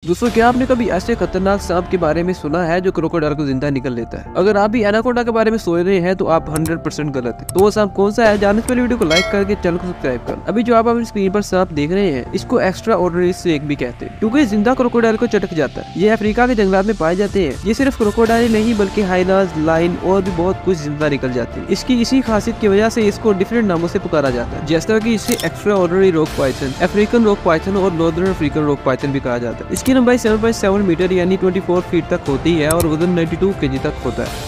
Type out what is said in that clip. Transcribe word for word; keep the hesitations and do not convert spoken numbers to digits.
दोस्तों, क्या आपने कभी ऐसे खतरनाक सांप के बारे में सुना है जो क्रोकोडाइल को जिंदा निकल लेता है? अगर आप भी एनाकोंडा के बारे में सोच रहे हैं तो आप हंड्रेड परसेंट गलत है। तो वो सांप कौन सा है, जानने से पहले वीडियो को लाइक करके चैनल को सब्सक्राइब कर। अभी जो आप अपनी स्क्रीन पर सांप देख रहे हैं, इसको एक्स्ट्रा ऑर्डिनरी स्नेक भी कहते हैं, क्योंकि जिंदा क्रोकोडाइल को चटक जाता है। ये अफ्रीका के जंगलात में पाए जाते हैं। ये सिर्फ क्रोकोडाइल नहीं बल्कि हाइनास, लाइन और भी बहुत कुछ जिंदा निकल जाते हैं। इसकी इसी खासियत की वजह से इसको डिफरेंट नामों से पुकारा जाता है, जैसा कि इसे extraordinary rock python, African rock python और नॉर्दर्न अफ्रीकन रॉक पाइथन भी कहा जाता है। इसकी लंबाई सेवन पॉइंट सेवन मीटर यानी चौबीस फीट तक होती है और वजन बानवे केजी तक होता है।